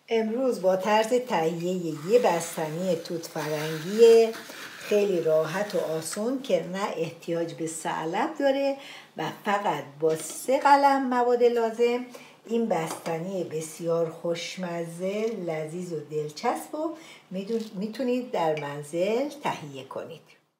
امروز با طرز تهیه یه بستنی توت فرنگی خیلی راحت و آسون که نه احتیاج به ثعلب داره و فقط با 3 قلم مواد لازم این بستنی بسیار خوشمزه، لذیذ و دلچسب و میتونید در منزل تهیه کنید.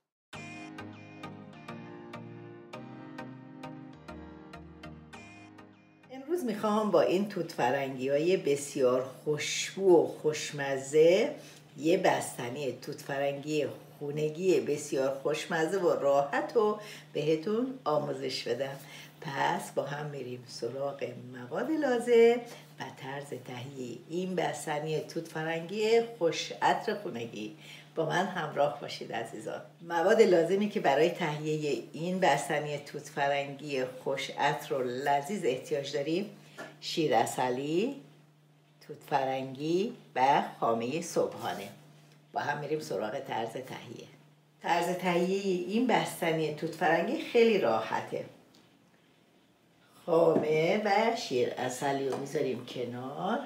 امروز میخوام با این توت فرنگی های بسیار خوشبو و خوشمزه یه بستنی توت فرنگی خونگی بسیار خوشمزه و راحت و بهتون آموزش بدم. پس با هم میریم سراغ مواد لازم و طرز تهیه این بستنی توت فرنگی خوش عطر خونگی. با من همراه باشید عزیزان. مواد لازمی که برای تهیه این بستنی توت فرنگی خوش عطر و لذیذ احتیاج داریم: شیر عسلی، توت فرنگی و خامه صبحانه. با هم میریم سراغ طرز تهیه. طرز تهیه این بستنی توت فرنگی خیلی راحته. خامه و شیر عسلی رو میذاریم کنار.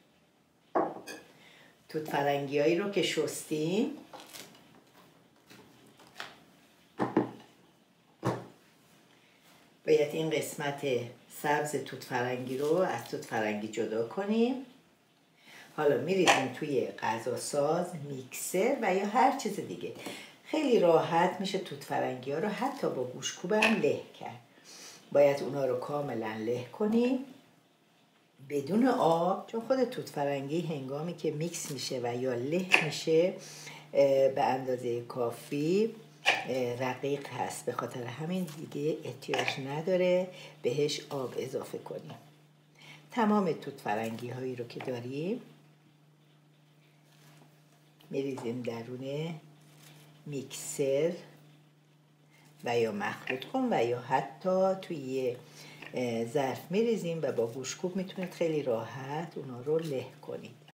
توت فرنگی هایی رو که شستیم باید این قسمت سبز توت فرنگی رو از توت فرنگی جدا کنیم. حالا میریزیم توی غذاساز، میکسر و یا هر چیز دیگه. خیلی راحت میشه توت فرنگی ها رو حتی با گوشت‌کوبم له کرد. باید اونا رو کاملا له کنیم بدون آب، چون خود توت فرنگی هنگامی که میکس میشه و یا له میشه به اندازه کافی رقیق هست، به خاطر همین دیگه احتیاج نداره بهش آب اضافه کنیم. تمام توت فرنگی هایی رو که داریم میریزیم درون میکسر و یا مخلوط کن و یا حتی توی ظرف میریزیم و با گوشت‌کوب میتونید خیلی راحت اونا رو له کنید.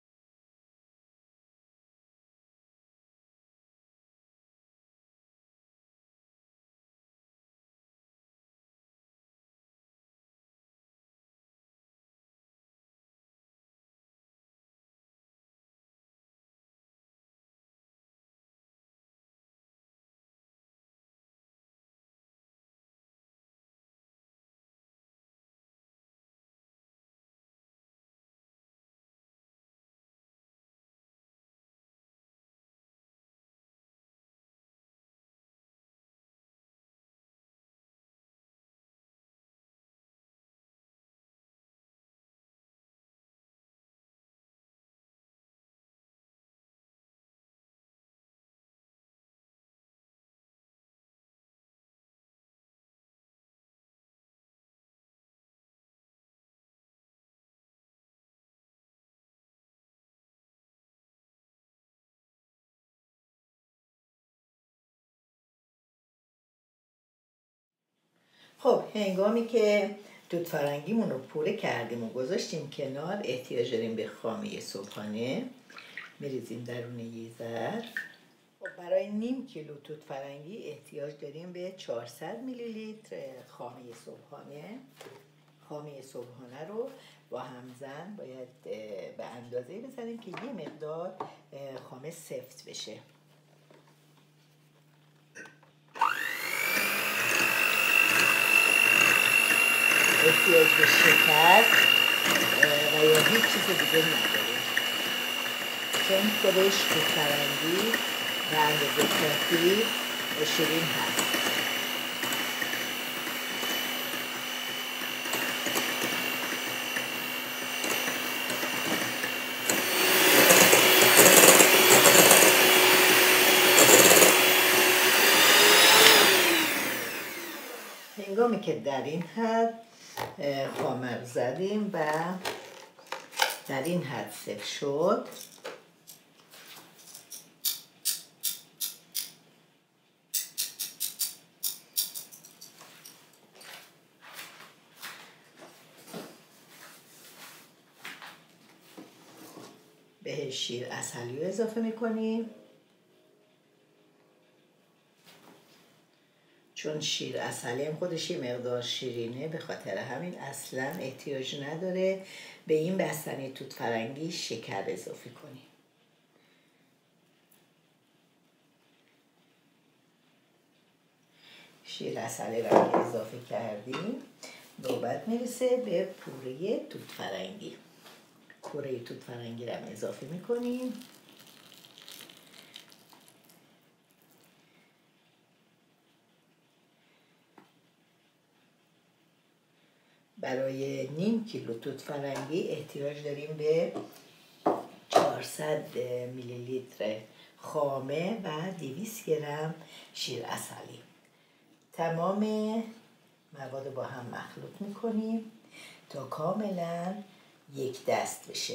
خب هنگامی که توت فرنگیمون رو پوره کردیم و گذاشتیم کنار، احتیاج داریم به خامه صبحانه. میریزیم درون یه ظرف. خب برای نیم کیلو توت فرنگی احتیاج داریم به 400 میلی لیتر خامه صبحانه. خامه صبحانه رو با همزن باید به اندازه بزنیم که یه مقدار خامه سفت بشه. احتیاج به شکر و یا هیچ چیز دیگه نداریم، چون خودش توت فرنگی به اندازه کافی شیرین هست. هنگامی که در این حد خامه زدیم و در این حد سفت شد، به شیر عسلی رو اضافه میکنیم. چون شیر اصلی هم خودش یه مقدار شیرینه، به خاطر همین اصلا احتیاج نداره به این بستنی توت فرنگی شکر اضافه کنیم. شیر اصلی رو که اضافه کردیم، نوبت میرسه به پوره توت فرنگی. پوره توت فرنگی رو هم اضافه میکنیم. برای نیم کیلو توت فرنگی احتیاج داریم به 400 میلی لیتر خامه و 200 گرم شیر اصلی. تمام مواد با هم مخلوط میکنیم تا کاملا یک دست بشه.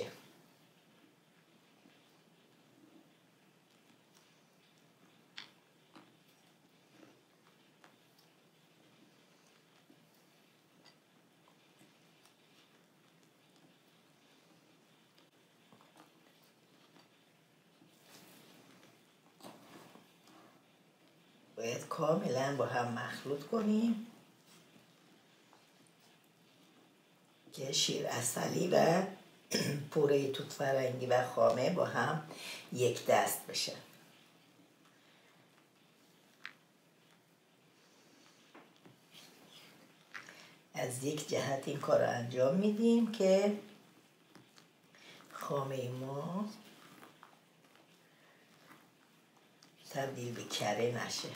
باید کاملا با هم مخلوط کنیم که شیر اصلی و پوره توت فرنگی و خامه با هم یک دست بشه. از یک جهت این کار رو انجام میدیم که خامه ما تبدیل به کره نشه.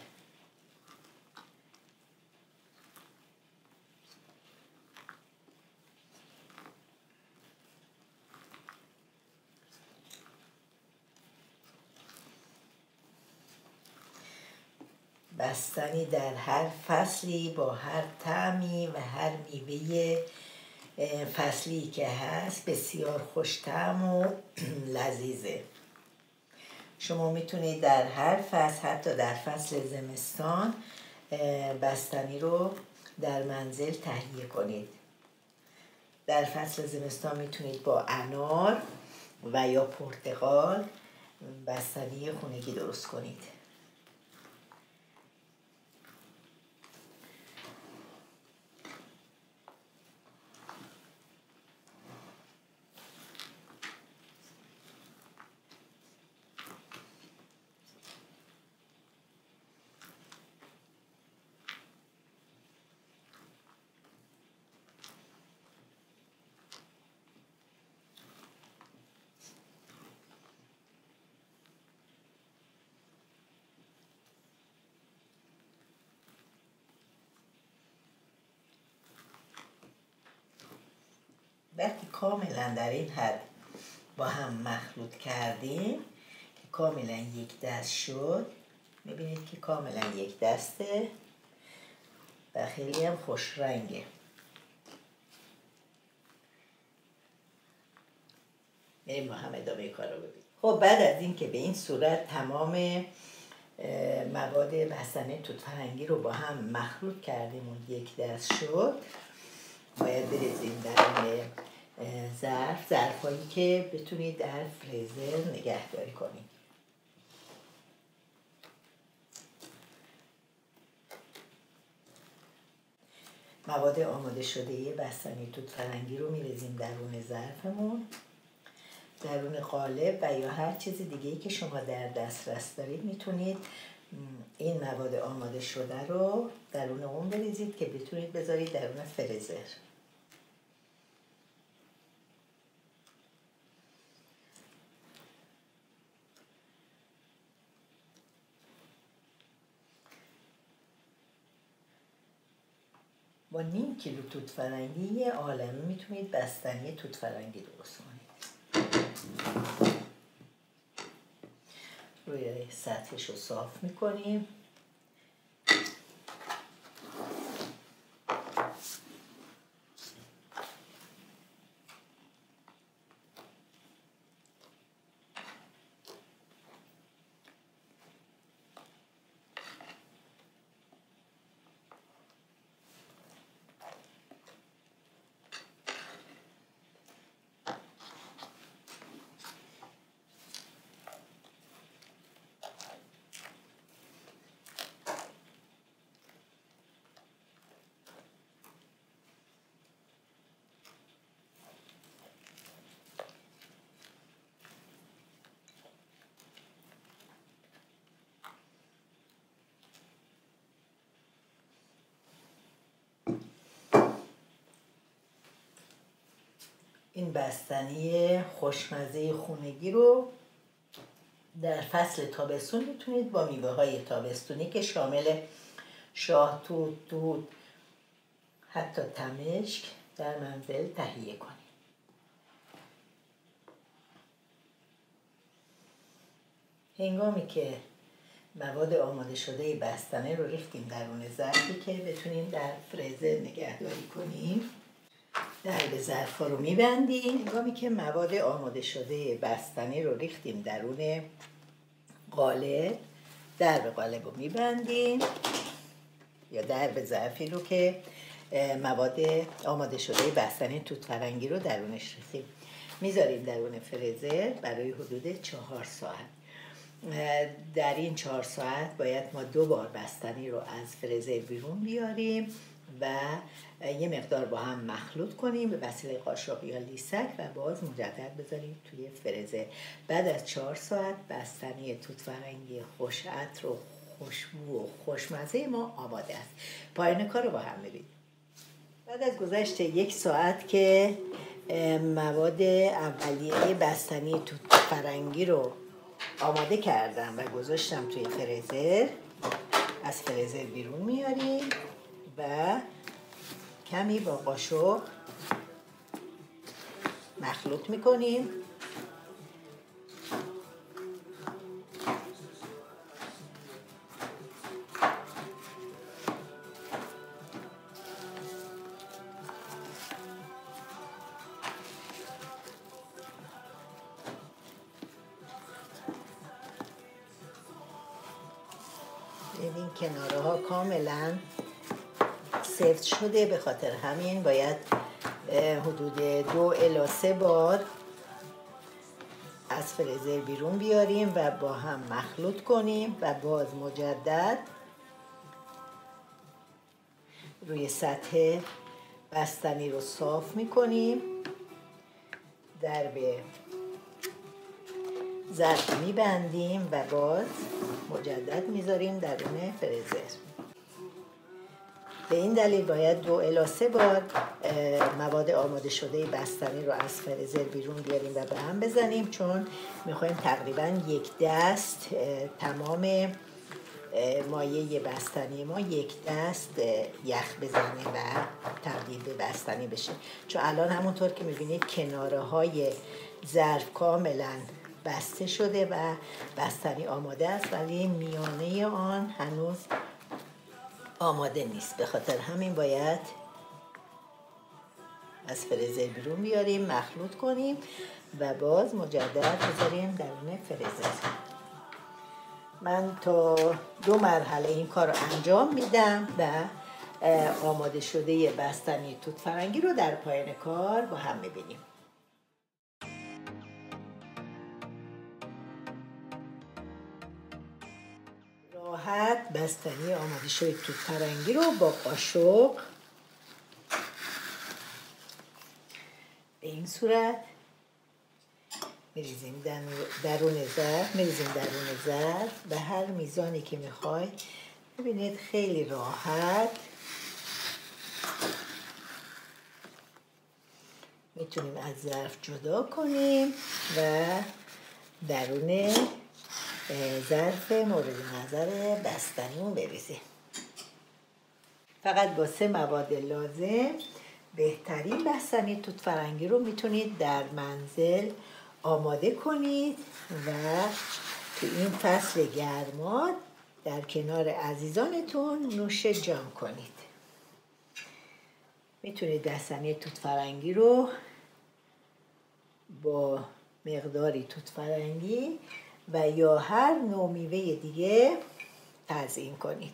بستنی در هر فصلی با هر طعمی و هر میوه فصلی که هست بسیار خوش‌طعم و لذیذه. شما میتونید در هر فصل، حتی در فصل زمستان، بستنی رو در منزل تهیه کنید. در فصل زمستان میتونید با انار و یا پرتقال بستنی خونگی درست کنید. وقتی کاملا در این حد با هم مخلوط کردیم که کاملا یک دست شد، میبینید که کاملا یک دسته و خیلی هم خوش رنگه. بریم با هم ادامه کار رو ببینیم. خب بعد از این که به این صورت تمام مواد بستنی توت فرنگی رو با هم مخلوط کردیم و یک دست شد، باید بریزیم در ظرفایی که بتونید در فریزر نگهداری کنید. مواد آماده شده بستنی توت فرنگی رو میریزیم درون ظرفمون، درون قالب و یا هر چیز دیگه‌ای که شما در دسترس دارید میتونید این مواد آماده شده رو درون اون بریزید که بتونید بذارید درون فریزر. با نیم کیلو توت فرنگی یه عالمه میتونید بستنی توت فرنگی درست کنید. روی سطحش رو صاف میکنیم. این بستنی خوشمزه خونگی رو در فصل تابستون میتونید با میوه های تابستونی که شامل شاهتوت، دود، حتی تمشک در منزل تهیه کنید. هنگامی که مواد آماده شده بستنی رو ریختیم درون ظرفی که بتونیم در فریزر نگهداری کنیم، درب ظرفا رو میبندیم. هنگامی که مواد آماده شده بستنی رو ریختیم درون قالب، درب قالب رو میبندیم یا درب ظرفی رو که مواد آماده شده بستنی توت فرنگی رو درونش ریختیم میذاریم درون فریزر برای حدود 4 ساعت. در این 4 ساعت باید ما 2 بار بستنی رو از فریزر بیرون بیاریم و یه مقدار با هم مخلوط کنیم به وسیله قاشق یا لیسک و باز مجدد بذاریم توی فریزر. بعد از 4 ساعت بستنی توت فرنگی خوش عطر و خوشبو و خوشمزه ما آماده است. پایان کار رو با هم ببینیم. بعد از گذشت 1 ساعت که مواد اولیه بستنی توت فرنگی رو آماده کردم و گذاشتم توی فریزر، از فریزر بیرون میاریم و کمی با قاشق مخلوط میکنیم. ببین کناره ها کاملا سفت شده، به خاطر همین باید حدود 2 الی 3 بار از فریزر بیرون بیاریم و با هم مخلوط کنیم و باز مجدد روی سطح بستنی رو صاف میکنیم، درب ظرف میبندیم و باز مجدد میذاریم درون فریزر. به این دلیل باید 2 الی 3 بار مواد آماده شده بستنی رو از فریزر بیرون بیاریم و به هم بزنیم، چون میخوایم تقریبا 1 دست تمام مایه بستنی ما 1 دست یخ بزنه و تبدیل به بستنی بشه. چون الان همونطور که میبینید کناره های ظرف کاملا بسته شده و بستنی آماده است، ولی میانه آن هنوز آماده نیست. به خاطر همین باید از فریزر بیرون بیاریم، مخلوط کنیم و باز مجدد بذاریم درون فریزر. من تا 2 مرحله این کار رو انجام میدم و آماده شده بستنی توت فرنگی رو در پایان کار با هم میبینیم. راحت بستنی آماده شده توت فرنگی رو با قاشق به این صورت میریزیم درون ظرف به هر میزانی که میخواید. ببینید خیلی راحت میتونیم از ظرف جدا کنیم و درون ظرف مورد نظر بستنیمون بریزیم. فقط با 3 مواد لازم بهترین بستنی توت فرنگی رو میتونید در منزل آماده کنید و تو این فصل گرما در کنار عزیزانتون نوش جان کنید. میتونید بستنی توت فرنگی رو با مقداری توت فرنگی و یا هر نوع میوه دیگه تزیین کنید.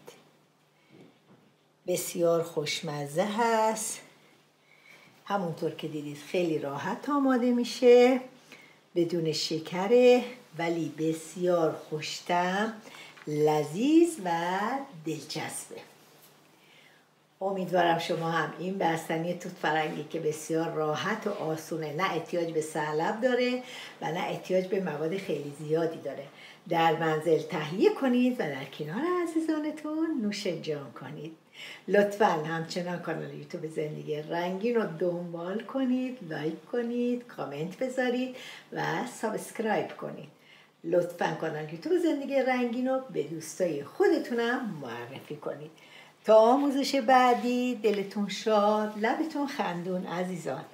بسیار خوشمزه هست، همونطور که دیدید خیلی راحت آماده میشه، بدون شکره ولی بسیار خوش‌طعم، لذیذ و دلچسبه. امیدوارم شما هم این بستنی توت فرنگی که بسیار راحت و آسونه، نه احتیاج به سرلب داره و نه احتیاج به مواد خیلی زیادی داره، در منزل تهیه کنید و در کنار عزیزانتون نوش جان کنید. لطفاً همچنان کانال یوتیوب زندگی رنگین رو دنبال کنید، لایک کنید، کامنت بذارید و سابسکرایب کنید. لطفاً کانال یوتیوب زندگی رنگین رو به دوستای خودتونم معرفی کنید. تا آموزش بعدی دلتون شاد، لبتون خندون عزیزان.